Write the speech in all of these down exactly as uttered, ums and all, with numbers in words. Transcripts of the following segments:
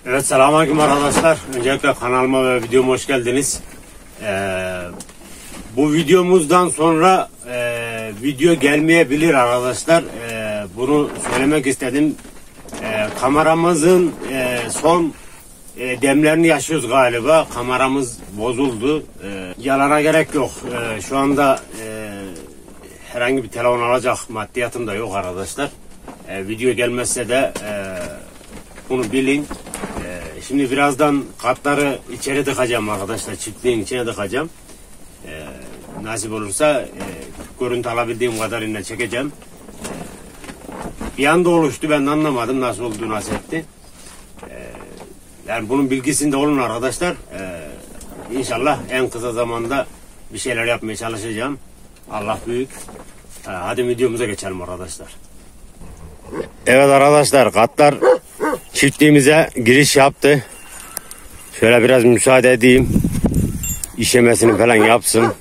Evet, selamünaleyküm arkadaşlar. Öncelikle kanalıma ve videoma hoş geldiniz. Ee, bu videomuzdan sonra e, video gelmeyebilir arkadaşlar. Ee, bunu söylemek istedim. Ee, kameramızın e, son e, demlerini yaşıyoruz galiba. Kameramız bozuldu. Ee, yalana gerek yok. Ee, şu anda e, herhangi bir telefon alacak maddiyatım da yok arkadaşlar. Ee, video gelmezse de e, bunu bilin. Şimdi birazdan katları içeri tıkacağım arkadaşlar. Çiftliğin içine tıkacağım. Ee, nasip olursa e, görüntü alabildiğim kadarıyla çekeceğim. Ee, bir anda oluştu. Ben de anlamadım nasıl olduğunu, nasıl etti. Ee, yani bunun bilgisinde olun arkadaşlar. Ee, İnşallah en kısa zamanda bir şeyler yapmaya çalışacağım. Allah büyük. Ee, hadi videomuza geçelim arkadaşlar. Evet arkadaşlar, katlar çiftliğimize giriş yaptı. Şöyle biraz müsaade edeyim. İşemesini falan yapsın.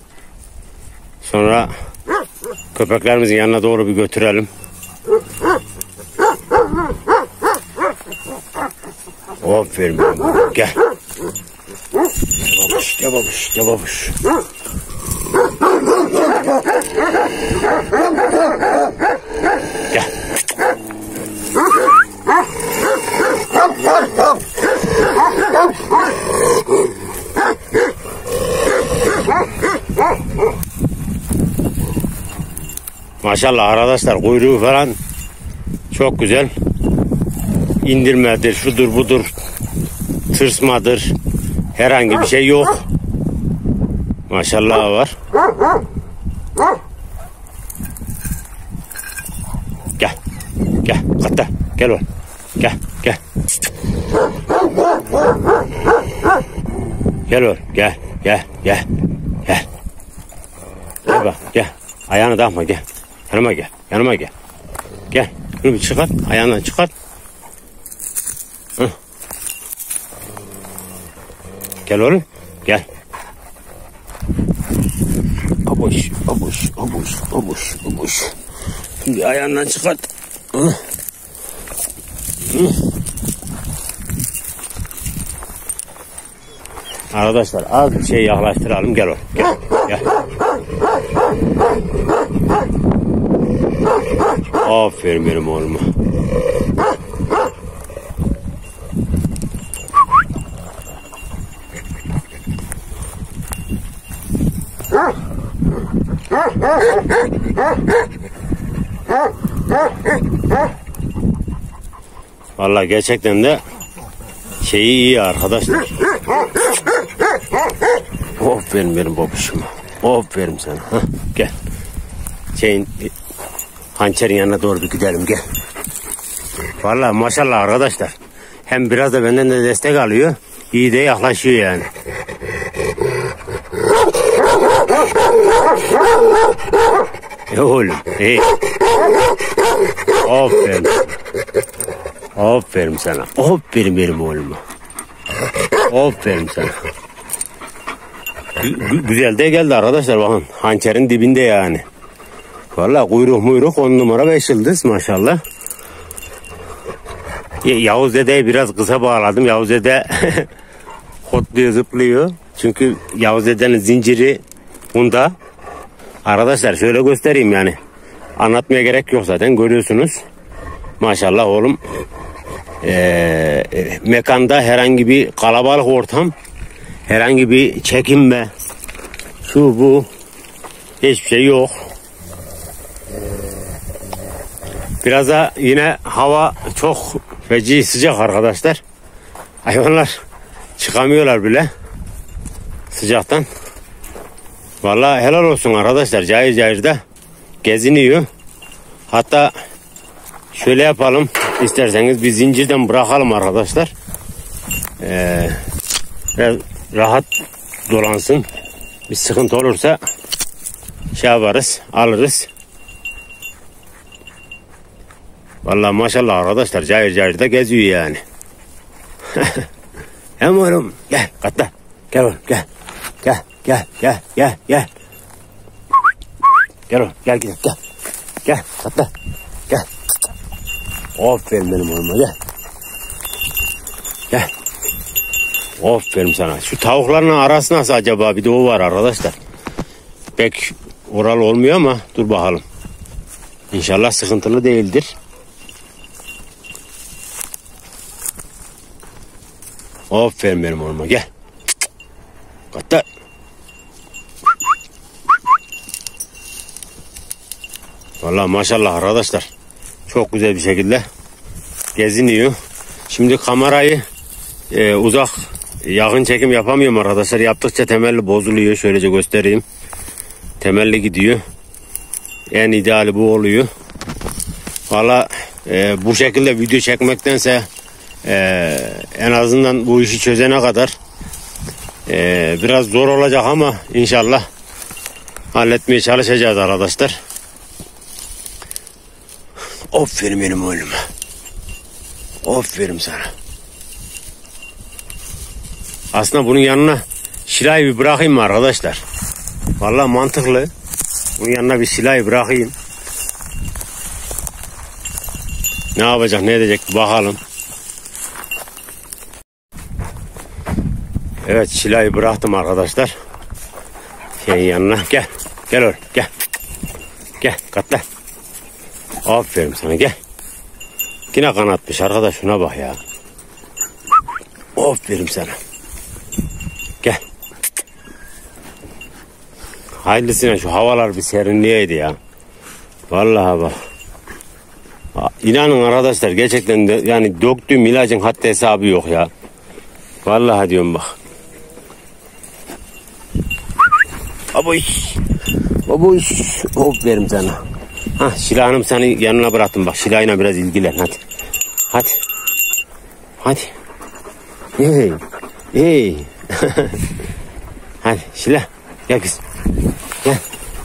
Sonra köpeklerimizin yanına doğru bir götürelim. Aferin benim. Gel. Gel babuş, gel babuş, gel babuş. Gel. Maşallah arkadaşlar, kuyruğu falan çok güzel. İndirmedir, şudur budur, tırsmadır, herhangi bir şey yok. Maşallah var. Gel, gel, katta, gel oğlum, gel, gel. Gel oğlum, gel, gel, gel, gel. Gel bak, gel. Ayağını takma, gel. Yanıma gel, yanıma gel. Gel, bunu bir çıkart, ayağından çıkart. Hı. Gel oğlum, gel. Abuş, abuş, abuş, abuş, abuş. Şimdi ayağından çıkart. Hı. Hı. Arkadaşlar az bir şey yaklaştıralım, gel oğlum, gel, gel. Aferin benim oğluma. Vallahi gerçekten de şeyi iyi arkadaşlar. Aferin benim babuşuma. Aferin sana. Hah, gel. Şeyin hançerin yanına doğru bir gidelim, gel. Vallahi maşallah arkadaşlar. Hem biraz da benden de destek alıyor. İyi de yaklaşıyor yani. E oğlum. Hey. Aferin. Aferin sana. Aferin benim oğluma. Aferin sana. Güzel de geldi arkadaşlar, bakın. Hançerin dibinde yani. Vallahi kuyruk muyruk on numara beş yıldız maşallah. Yavuz Dede'yi biraz kısa bağladım. Yavuz Dede hotluyor, zıplıyor. Çünkü Yavuz Dede'nin zinciri bunda. Arkadaşlar şöyle göstereyim yani. Anlatmaya gerek yok, zaten görüyorsunuz. Maşallah oğlum. Ee, mekanda herhangi bir kalabalık ortam, herhangi bir çekinme, şu bu, hiçbir şey yok. Biraz da yine hava çok feci sıcak arkadaşlar. Hayvanlar çıkamıyorlar bile sıcaktan. Vallahi helal olsun arkadaşlar, cayır cayır da geziniyor. Hatta şöyle yapalım, isterseniz bir zincirden bırakalım arkadaşlar. Ee, biraz rahat dolansın. Bir sıkıntı olursa şey yaparız, alırız. Vallahi maşallah arkadaşlar, cayır cayır da geziyor yani. Hem oğlum, gel katla, gel oğlum, gel, gel, gel, gel, gel, gel. Gel oğlum, gel gidelim, gel, gel katla, gel. Aferin benim oğluma, gel. Aferin sana. Şu tavukların arası nasıl acaba? Bir de o var arkadaşlar. Pek oral olmuyor ama dur bakalım. İnşallah sıkıntılı değildir. Aferin benim oğluma, gel. Hatta vallahi maşallah arkadaşlar. Çok güzel bir şekilde geziniyor. Şimdi kamerayı e, uzak yakın çekim yapamıyorum arkadaşlar. Yaptıkça temelli bozuluyor. Şöylece göstereyim. Temelli gidiyor. En ideali bu oluyor. Valla e, bu şekilde video çekmektense e, en azından bu işi çözene kadar e, biraz zor olacak ama inşallah halletmeye çalışacağız arkadaşlar. Aferin benim oğluma. Aferin sana. Aslında bunun yanına Şilay'ı bir bırakayım mı arkadaşlar? Vallahi mantıklı. Bunun yanına bir Şilay'ı bırakayım. Ne yapacak, ne edecek bakalım. Evet, Şilay'ı bıraktım arkadaşlar. Şeyin yanına. Gel. Gel oğlum, gel. Gel, katla. Aferin sana, gel. Yine kanatmış arkadaş, şuna bak ya. Aferin sana. Gel. Hayırlısına şu havalar bir serinleyeydi ya. Vallahi bak. İnanın arkadaşlar, gerçekten de yani döktüğüm ilacın haddi hesabı yok ya. Vallahi diyorum bak. Babuş. Babuş. Aferin sana. Hah, Şila Hanım seni yanına bıraktım bak. Şila'yla biraz ilgilen hadi. Hadi. Hadi. Hey. Hey. Hadi Şila. Gel kız. Gel.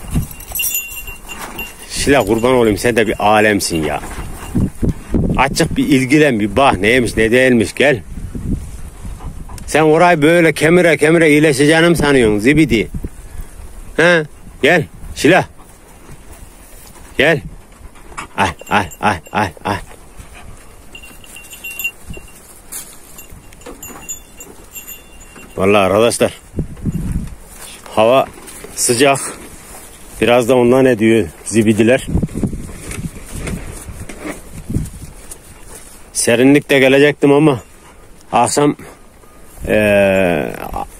Şila kurban olayım, sen de bir alemsin ya. Açık bir ilgilen, bir bak neymiş ne değilmiş, gel. Sen orayı böyle kemire kemire iyileşeceğini mi sanıyorsun zibidi? Ha? Gel Şila. Gel. Al al al al al. Vallahi arkadaşlar, hava sıcak. Biraz da ondan ediyor zibidiler. Serinlik de gelecektim ama akşam ee,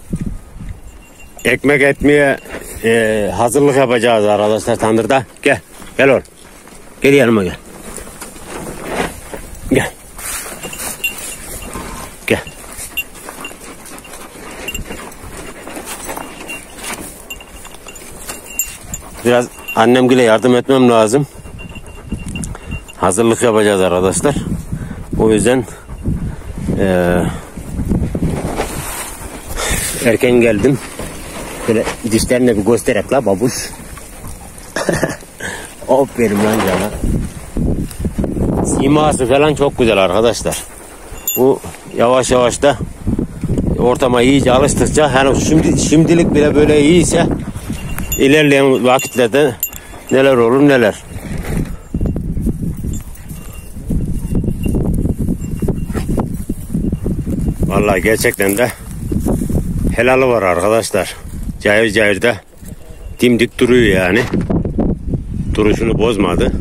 ekmek etmeye ee, hazırlık yapacağız arkadaşlar tandırda. Gel. Gel oğlum. Gel yanıma gel. Gel. Gel. Biraz annemgile yardım etmem lazım. Hazırlık yapacağız arkadaşlar. O yüzden ee, erken geldim. Böyle dişlerini bir gösterek la babuş. Aferin lan cana. Siması falan çok güzel arkadaşlar. Bu yavaş yavaş da ortama iyice alıştıkça, hani şimdi şimdilik bile böyle iyiyse ilerleyen vakitlerde neler olur neler. Vallahi gerçekten de helalı var arkadaşlar. Cayır cayır da dimdik duruyor yani. Duruşunu bozmadı.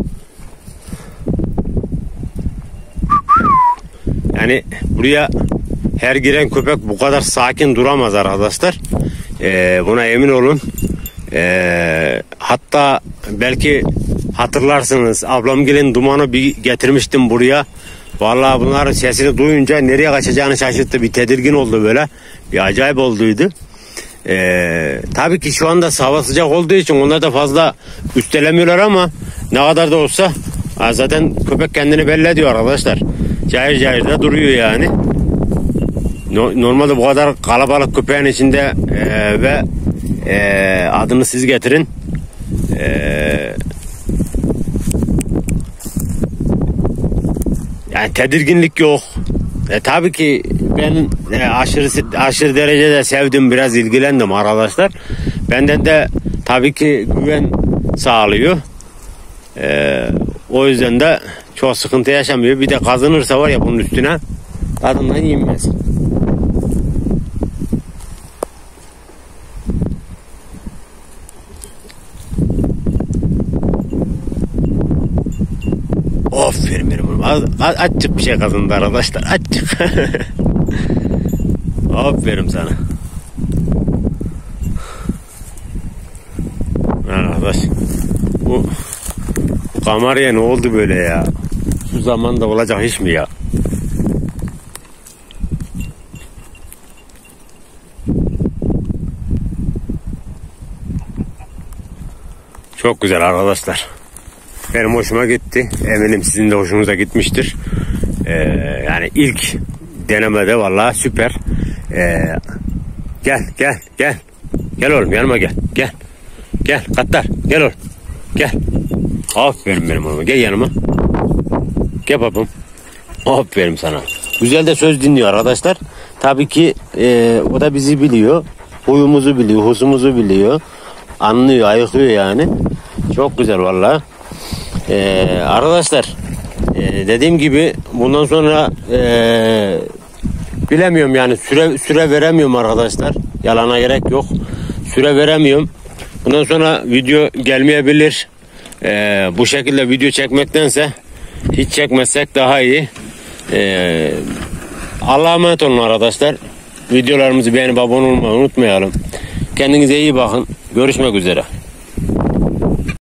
Yani buraya her giren köpek bu kadar sakin duramaz arkadaşlar. Ee, buna emin olun. Ee, hatta belki hatırlarsınız, ablamgilin dumanı bir getirmiştim buraya. Vallahi bunların sesini duyunca nereye kaçacağını şaşırttı. Bir tedirgin oldu böyle. Bir acayip olduydu. Ee, tabii ki şu anda hava sıcak olduğu için onlar da fazla üstelemiyorlar ama ne kadar da olsa zaten köpek kendini belli ediyor arkadaşlar. Cayır cayır da duruyor yani. No, normalde bu kadar kalabalık köpeğin içinde e, ve e, adını siz getirin. E, yani tedirginlik yok. E, tabii ki ben e, aşırı aşırı derecede sevdim, biraz ilgilendim arkadaşlar. Benden de tabii ki güven sağlıyor. E, o yüzden de çok sıkıntı yaşamıyor. Bir de kazınırsa var ya bunun üstüne tadından yenmez. Az, az, azıcık bir şey kazandı arkadaşlar. Azıcık. Aferin sana. Arkadaş. Bu, bu kameraya ne oldu böyle ya? Şu zamanda olacak iş mi ya? Çok güzel arkadaşlar. Benim hoşuma gitti. Eminim sizin de hoşunuza gitmiştir. Ee, yani ilk denemede vallahi süper. Ee, gel gel gel. Gel oğlum yanıma gel. Gel. Gel Kattar gel oğlum. Gel. Aferin benim oğlum. Gel yanıma. Gel babam. Aferin sana. Güzel de söz dinliyor arkadaşlar. Tabii ki e, o da bizi biliyor. Huyumuzu biliyor, husumuzu biliyor. Anlıyor, ayıklıyor yani. Çok güzel vallahi. Ee, arkadaşlar e, dediğim gibi bundan sonra e, bilemiyorum yani süre süre veremiyorum arkadaşlar. Yalana gerek yok. Süre veremiyorum. Bundan sonra video gelmeyebilir. Ee, bu şekilde video çekmektense hiç çekmezsek daha iyi. Ee, Allah'a emanet olun arkadaşlar. Videolarımızı beğenip abone olmayı unutmayalım. Kendinize iyi bakın. Görüşmek üzere.